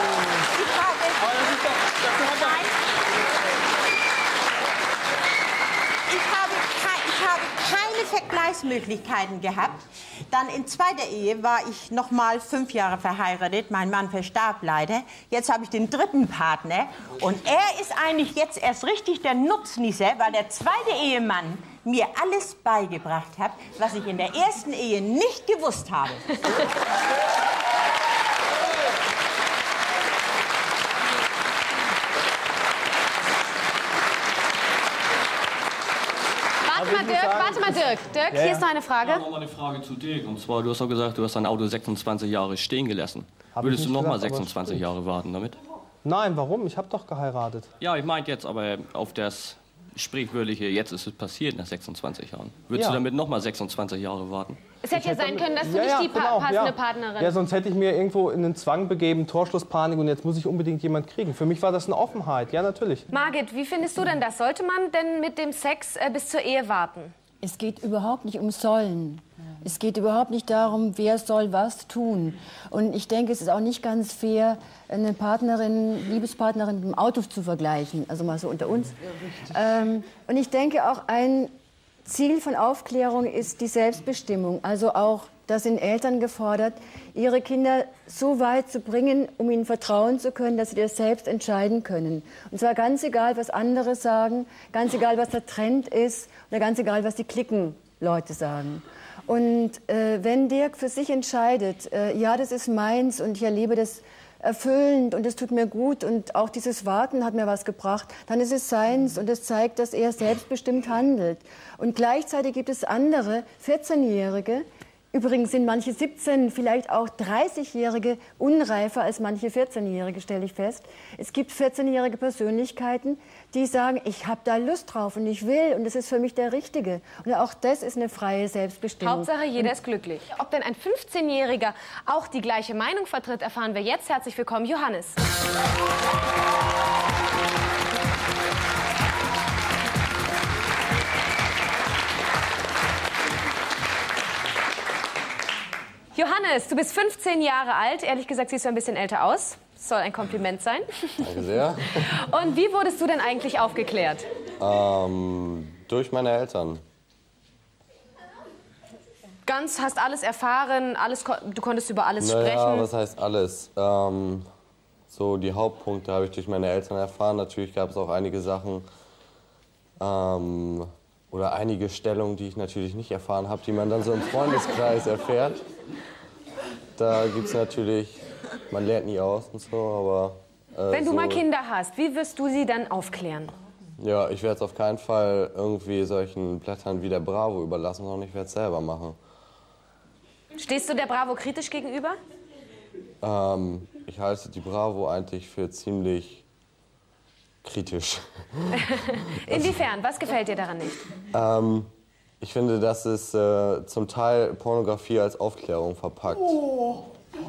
Ich habe keine Vergleichsmöglichkeiten gehabt. Dann in zweiter Ehe war ich noch mal 5 Jahre verheiratet. Mein Mann verstarb leider. Jetzt habe ich den 3. Partner. Und er ist eigentlich jetzt erst richtig der Nutznießer, weil der zweite Ehemann mir alles beigebracht hat, was ich in der ersten Ehe nicht gewusst habe. Warte mal, Dirk. Dirk. Dirk, hier ist noch eine Frage. Ja, noch mal eine Frage zu Dirk. Und zwar, du hast doch gesagt, du hast dein Auto 26 Jahre stehen gelassen. Würdest du noch mal 26 Jahre warten damit? Nein, warum? Ich habe doch geheiratet. Ja, ich meinte jetzt aber auf das sprichwörtliche, jetzt ist es passiert nach 26 Jahren. Würdest du damit noch mal 26 Jahre warten? Es hätte ja sein können, dass du nicht die passende Partnerin... Ja, sonst hätte ich mir irgendwo in den Zwang begeben, Torschlusspanik, und jetzt muss ich unbedingt jemand kriegen. Für mich war das eine Offenheit, ja natürlich. Margit, wie findest du denn das? Sollte man denn mit dem Sex bis zur Ehe warten? Es geht überhaupt nicht um Sollen. Es geht überhaupt nicht darum, wer soll was tun. Und ich denke, es ist auch nicht ganz fair, eine Partnerin, Liebespartnerin mit dem Auto zu vergleichen. Also mal so unter uns. Und ich denke auch, ein Ziel von Aufklärung ist die Selbstbestimmung. Also auch, da sind Eltern gefordert, ihre Kinder so weit zu bringen, um ihnen vertrauen zu können, dass sie das selbst entscheiden können. Und zwar ganz egal, was andere sagen, ganz egal, was der Trend ist, oder ganz egal, was die Cliquen-Leute sagen. Und wenn Dirk für sich entscheidet, ja, das ist meins und ich erlebe das erfüllend und es tut mir gut und auch dieses Warten hat mir was gebracht, dann ist es seins und es zeigt, dass er selbstbestimmt handelt. Und gleichzeitig gibt es andere, 14-Jährige, übrigens sind manche 17, vielleicht auch 30-Jährige unreifer als manche 14-Jährige, stelle ich fest. Es gibt 14-jährige Persönlichkeiten, die sagen, ich habe da Lust drauf und ich will und das ist für mich der Richtige. Und auch das ist eine freie Selbstbestimmung. Hauptsache, jeder ist glücklich. Ob denn ein 15-Jähriger auch die gleiche Meinung vertritt, erfahren wir jetzt. Herzlich willkommen, Johannes. Johannes, du bist 15 Jahre alt. Ehrlich gesagt siehst du ein bisschen älter aus. Das soll ein Kompliment sein. Danke sehr. Und wie wurdest du denn eigentlich aufgeklärt? Durch meine Eltern. Hast alles erfahren, du konntest über alles sprechen? Ja, was heißt alles? So die Hauptpunkte habe ich durch meine Eltern erfahren. Natürlich gab es auch einige Sachen oder einige Stellungen, die ich natürlich nicht erfahren habe, die man dann so im Freundeskreis erfährt. Da gibt es natürlich, man lernt nie aus und so, aber... Wenn du mal Kinder hast, wie wirst du sie dann aufklären? Ja, ich werde es auf keinen Fall irgendwie solchen Blättern wie der Bravo überlassen, sondern ich werde es selber machen. Stehst du der Bravo kritisch gegenüber? Ich halte die Bravo eigentlich für ziemlich kritisch. Inwiefern? Was gefällt dir daran nicht? Ich finde, dass es zum Teil Pornografie als Aufklärung verpackt. Oh.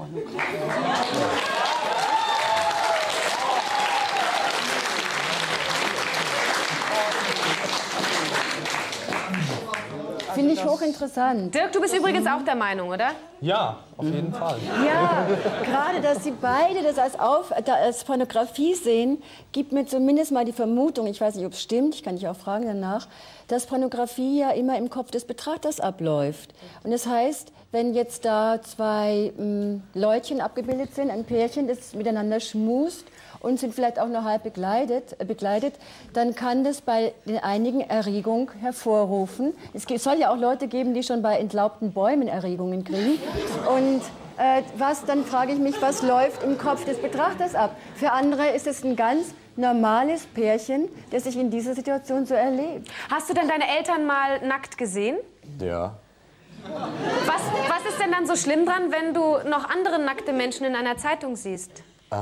Finde ich hochinteressant. Dirk, du bist übrigens auch der Meinung, oder? Ja, auf jeden Fall. Ja, gerade, dass Sie beide das als Pornografie sehen, gibt mir zumindest mal die Vermutung, ich weiß nicht, ob es stimmt, ich kann dich auch fragen danach, dass Pornografie ja immer im Kopf des Betrachters abläuft. Und das heißt, wenn jetzt da zwei Leutchen abgebildet sind, ein Pärchen, das miteinander schmust und sind vielleicht auch noch halb begleitet, dann kann das bei den einigen Erregung hervorrufen. Es soll ja auch Leute geben, die schon bei entlaubten Bäumen Erregungen kriegen. Und dann frage ich mich, was läuft im Kopf des Betrachters ab? Für andere ist es ein ganz normales Pärchen, das sich in dieser Situation so erlebt. Hast du denn deine Eltern mal nackt gesehen? Ja. Was ist denn dann so schlimm dran, wenn du noch andere nackte Menschen in einer Zeitung siehst?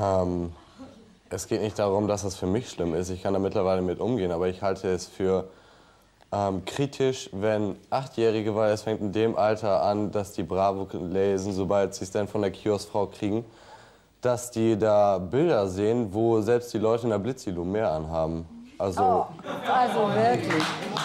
Es geht nicht darum, dass das für mich schlimm ist. Ich kann da mittlerweile mit umgehen, aber ich halte es für kritisch, wenn 8-Jährige, weil es fängt in dem Alter an, dass die Bravo lesen, sobald sie es dann von der Kioskfrau kriegen, dass die da Bilder sehen, wo selbst die Leute in der Blitzilu mehr anhaben. Also wirklich.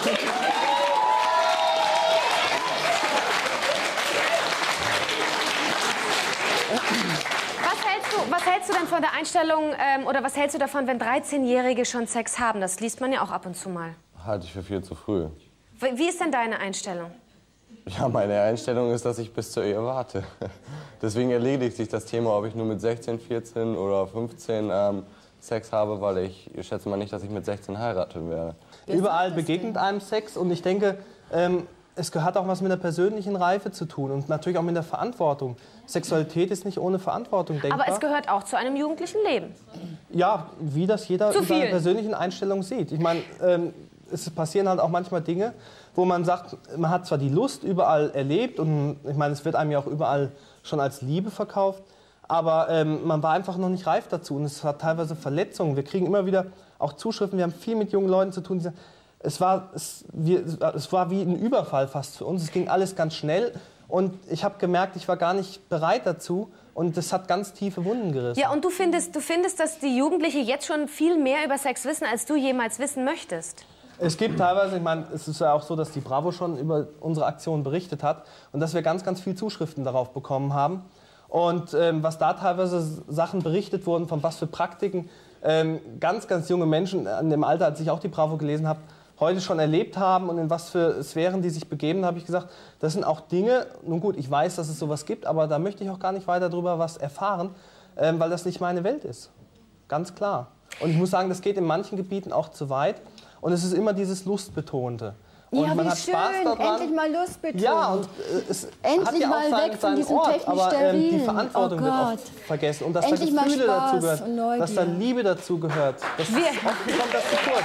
Was hältst du denn von der Einstellung, oder was hältst du davon, wenn 13-Jährige schon Sex haben? Das liest man ja auch ab und zu mal. Halte ich für viel zu früh. Wie ist denn deine Einstellung? Ja, meine Einstellung ist, dass ich bis zur Ehe warte. Deswegen erledigt sich das Thema, ob ich nur mit 16, 14 oder 15 Sex habe, weil ich schätze mal nicht, dass ich mit 16 heiraten werde. Überall begegnet einem Sex und ich denke, es hat auch was mit der persönlichen Reife zu tun und natürlich auch mit der Verantwortung. Sexualität ist nicht ohne Verantwortung denkbar. Aber es gehört auch zu einem jugendlichen Leben. Ja, wie das jeder in seiner persönlichen Einstellung sieht. Ich meine, es passieren halt auch manchmal Dinge, wo man sagt, man hat zwar die Lust überall erlebt und ich meine, es wird einem ja auch überall schon als Liebe verkauft, aber man war einfach noch nicht reif dazu und es hat teilweise Verletzungen. Wir kriegen immer wieder auch Zuschriften, wir haben viel mit jungen Leuten zu tun, die sagen, es war wie ein Überfall fast für uns, es ging alles ganz schnell und ich habe gemerkt, ich war gar nicht bereit dazu. Und das hat ganz tiefe Wunden gerissen. Ja, und du findest, dass die Jugendlichen jetzt schon viel mehr über Sex wissen, als du jemals wissen möchtest? Es gibt teilweise, ich meine, es ist ja auch so, dass die Bravo schon über unsere Aktion berichtet hat und dass wir ganz, ganz viel Zuschriften darauf bekommen haben. Und was da teilweise Sachen berichtet wurden, von was für Praktiken ganz, ganz junge Menschen in dem Alter, als ich auch die Bravo gelesen habe, heute schon erlebt haben und in was für Sphären die sich begeben, habe ich gesagt, das sind auch Dinge, nun gut, ich weiß, dass es sowas gibt, aber da möchte ich auch gar nicht weiter darüber was erfahren, weil das nicht meine Welt ist. Ganz klar. Und ich muss sagen, das geht in manchen Gebieten auch zu weit und es ist immer dieses Lustbetonte. Und ja, man wie hat schön, Spaß daran. endlich mal Lustbetont. Ja, und es endlich hat ja mal auch weg von diesem Ort, technisch aber die Sterilen. Verantwortung Oh wird Gott. oft vergessen und dass Endlich da Gefühle mal dazu Spaß gehört, und Neugier. dass da Liebe dazu gehört. Oft kommt das zu kurz.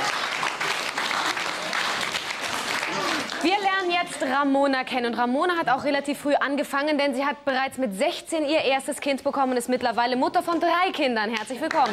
Wir lernen jetzt Ramona kennen und Ramona hat auch relativ früh angefangen, denn sie hat bereits mit 16 ihr erstes Kind bekommen und ist mittlerweile Mutter von 3 Kindern. Herzlich willkommen.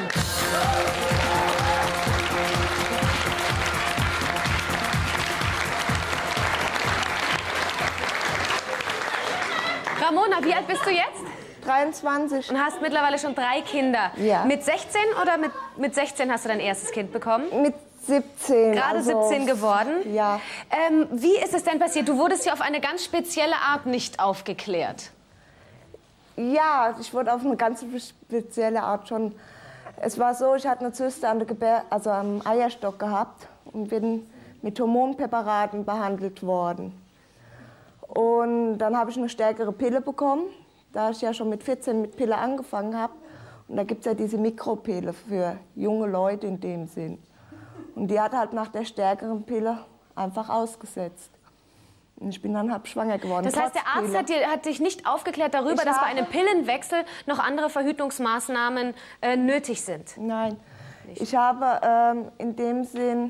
Ramona, wie alt bist du jetzt? 23. Und hast mittlerweile schon 3 Kinder. Ja. Mit 16 oder mit 16 hast du dein erstes Kind bekommen? Mit 17. Gerade also, 17 geworden? Ja. Wie ist es denn passiert? Du wurdest ja auf eine ganz spezielle Art nicht aufgeklärt. Ja, ich wurde auf eine ganz spezielle Art schon. Es war so, ich hatte eine Zyste an der am Eierstock gehabt und bin mit Hormonpräparaten behandelt worden. Und dann habe ich eine stärkere Pille bekommen, da ich ja schon mit 14 mit Pille angefangen habe. Und da gibt es ja diese Mikropille für junge Leute in dem Sinn. Und die hat halt nach der stärkeren Pille einfach ausgesetzt. Und ich bin dann halb schwanger geworden. Das heißt, der Arzt hat dich nicht aufgeklärt darüber, dass bei einem Pillenwechsel noch andere Verhütungsmaßnahmen nötig sind? Nein. Ich habe in dem Sinn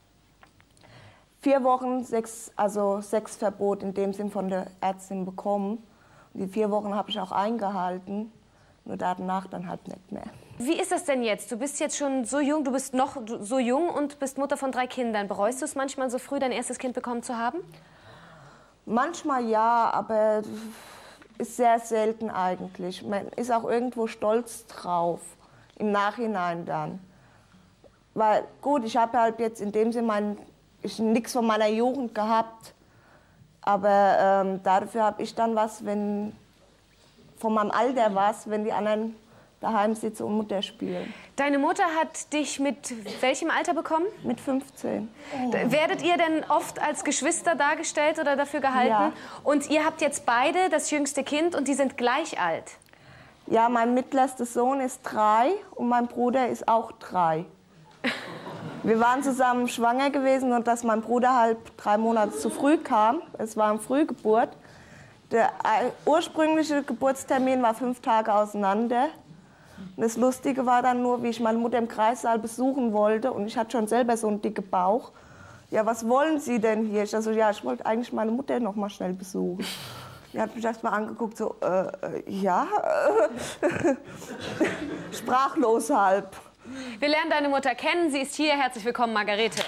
4 Wochen Sexverbot in dem Sinn von der Ärztin bekommen. Und die 4 Wochen habe ich auch eingehalten, nur danach dann halt nicht mehr. Wie ist das denn jetzt? Du bist jetzt schon so jung, du bist noch so jung und bist Mutter von 3 Kindern. Bereust du es manchmal, so früh dein erstes Kind bekommen zu haben? Manchmal ja, aber ist sehr selten eigentlich. Man ist auch irgendwo stolz drauf, im Nachhinein dann. Weil gut, ich habe halt jetzt in dem Sinne nichts von meiner Jugend gehabt, aber dafür habe ich dann was, wenn von meinem Alter wenn die anderen daheim sitzen und Mutter spielen. Deine Mutter hat dich mit welchem Alter bekommen? Mit 15. Oh. Werdet ihr denn oft als Geschwister dargestellt oder dafür gehalten? Ja. Und ihr habt jetzt beide das jüngste Kind und die sind gleich alt? Ja, mein mittlerster Sohn ist 3 und mein Bruder ist auch 3. Wir waren zusammen schwanger gewesen und dass mein Bruder halt 3 Monate zu früh kam. Es war eine Frühgeburt. Der ursprüngliche Geburtstermin war 5 Tage auseinander. Und das Lustige war dann nur, wie ich meine Mutter im Kreissaal besuchen wollte und ich hatte schon selber so einen dicken Bauch. Ja, was wollen Sie denn hier? Ich dachte so, ja, ich wollte eigentlich meine Mutter noch mal schnell besuchen. Die hat mich erst mal angeguckt, so, ja, sprachlos halb. Wir lernen deine Mutter kennen. Sie ist hier. Herzlich willkommen, Margarete.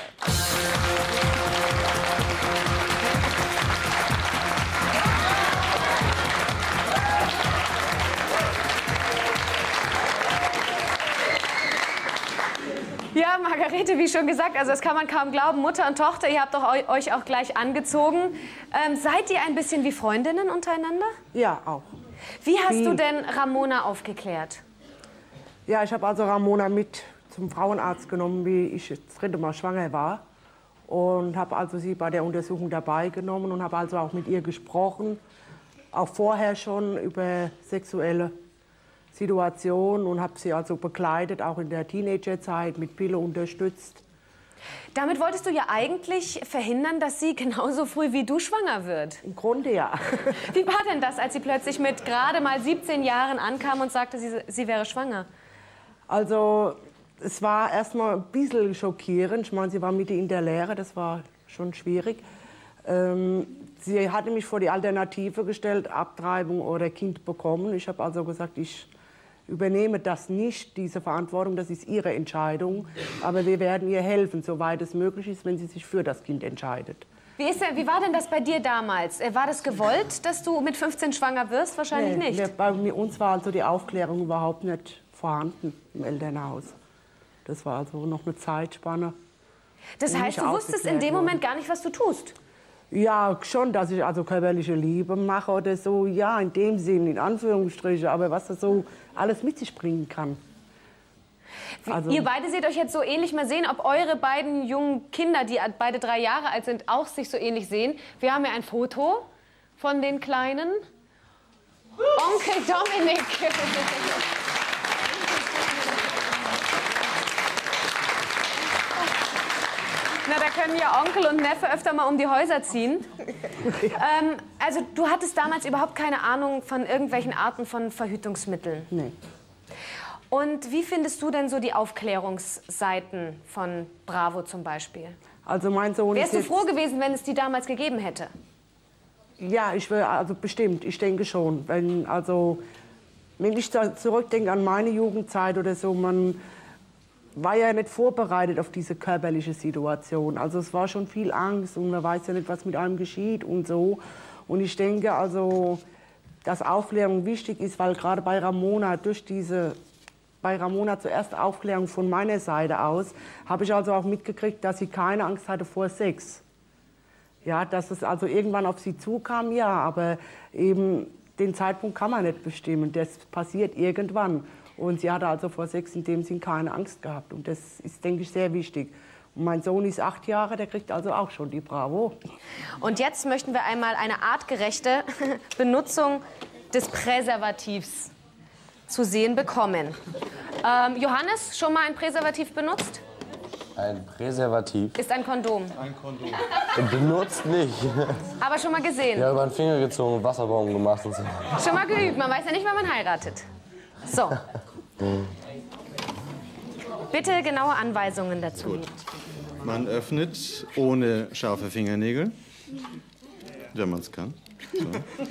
Ja, Margarete, wie schon gesagt, also das kann man kaum glauben. Mutter und Tochter, ihr habt doch euch auch gleich angezogen. Seid ihr ein bisschen wie Freundinnen untereinander? Ja, auch. Wie hast du denn Ramona aufgeklärt? Ja, ich habe also Ramona mit zum Frauenarzt genommen, wie ich das 3. Mal schwanger war. Und habe also sie bei der Untersuchung dabei genommen und habe also auch mit ihr gesprochen. Auch vorher schon über sexuelle Situationen und habe sie also begleitet, auch in der Teenagerzeit mit Pille unterstützt. Damit wolltest du ja eigentlich verhindern, dass sie genauso früh wie du schwanger wird. Im Grunde ja. Wie war denn das, als sie plötzlich mit gerade mal 17 Jahren ankam und sagte, sie wäre schwanger? Also es war erstmal ein bisschen schockierend. Ich meine, sie war mitten in der Lehre, das war schon schwierig. Sie hatte mich vor die Alternative gestellt, Abtreibung oder Kind bekommen. Ich habe also gesagt, ich übernehme das nicht, diese Verantwortung, das ist ihre Entscheidung. Aber wir werden ihr helfen, soweit es möglich ist, wenn sie sich für das Kind entscheidet. Wie war denn das bei dir damals? War das gewollt, dass du mit 15 schwanger wirst? Wahrscheinlich nicht. Nee, bei uns war also die Aufklärung überhaupt nicht vorhanden im Elternhaus. Das war also noch eine Zeitspanne. Das heißt, du wusstest in dem Moment gar nicht, was du tust? Ja, schon, dass ich also körperliche Liebe mache oder so. Ja, in dem Sinn, in Anführungsstrichen. Aber was das so alles mit sich bringen kann. Also, ihr beide seht euch jetzt so ähnlich. Mal sehen, ob eure beiden jungen Kinder, die beide 3 Jahre alt sind, auch sich so ähnlich sehen. Wir haben ja ein Foto von den Kleinen. Onkel Dominik. Na, da können ja Onkel und Neffe öfter mal um die Häuser ziehen. Also du hattest damals überhaupt keine Ahnung von irgendwelchen Arten von Verhütungsmitteln? Nee. Und wie findest du denn so die Aufklärungsseiten von Bravo zum Beispiel? Also mein Sohn Wärst du froh gewesen, wenn es die damals gegeben hätte? Ja, ich wäre also bestimmt, ich denke schon. Wenn ich da zurückdenke an meine Jugendzeit oder so, man war ja nicht vorbereitet auf diese körperliche Situation. Also es war schon viel Angst und man weiß ja nicht, was mit einem geschieht und so. Und ich denke also, dass Aufklärung wichtig ist, weil gerade bei Ramona zuerst Aufklärung von meiner Seite aus, habe ich also auch mitgekriegt, dass sie keine Angst hatte vor Sex. Ja, dass es also irgendwann auf sie zukam, ja, aber eben den Zeitpunkt kann man nicht bestimmen. Das passiert irgendwann. Und sie hatte also vor Sex in dem Sinn keine Angst gehabt. Und das ist, denke ich, sehr wichtig. Und mein Sohn ist 8 Jahre, der kriegt also auch schon die Bravo. Und jetzt möchten wir einmal eine artgerechte Benutzung des Präservativs zu sehen bekommen. Johannes, schon mal ein Präservativ benutzt? Ein Präservativ? Ist ein Kondom. Ein Kondom. Benutzt nicht. Aber schon mal gesehen? Ja, über den Finger gezogen, Wasserbomben gemacht und so. Schon mal geübt, man weiß ja nicht, wann man heiratet. So. Bitte genaue Anweisungen dazu. Gut. Man öffnet ohne scharfe Fingernägel, wenn man es kann. So.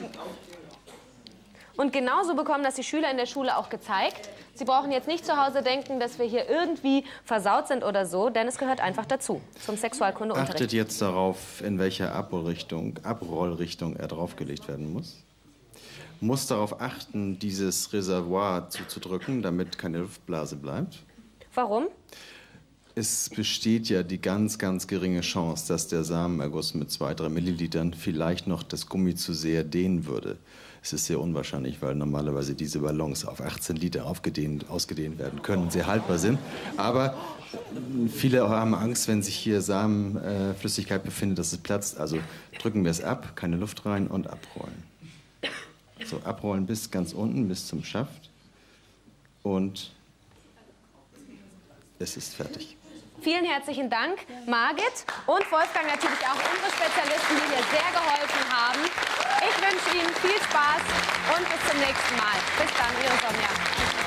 Und genauso bekommen das die Schüler in der Schule auch gezeigt. Sie brauchen jetzt nicht zu Hause denken, dass wir hier irgendwie versaut sind oder so, denn es gehört einfach dazu, zum Sexualkundeunterricht. Achtet jetzt darauf, in welcher Abrollrichtung er draufgelegt werden muss. Muss darauf achten, dieses Reservoir zuzudrücken, damit keine Luftblase bleibt. Warum? Es besteht ja die ganz, ganz geringe Chance, dass der Samenerguss mit 2-3 Millilitern vielleicht noch das Gummi zu sehr dehnen würde. Es ist sehr unwahrscheinlich, weil normalerweise diese Ballons auf 18 Liter ausgedehnt werden können, sehr haltbar sind. Aber viele haben Angst, wenn sich hier Samenflüssigkeit befindet, dass es platzt. Also drücken wir es ab, keine Luft rein und abrollen. So, abrollen bis ganz unten, bis zum Schaft. Und es ist fertig. Vielen herzlichen Dank, Margit und Wolfgang, natürlich auch unsere Spezialisten, die hier sehr geholfen haben. Ich wünsche Ihnen viel Spaß und bis zum nächsten Mal. Bis dann, Ihre Sonja.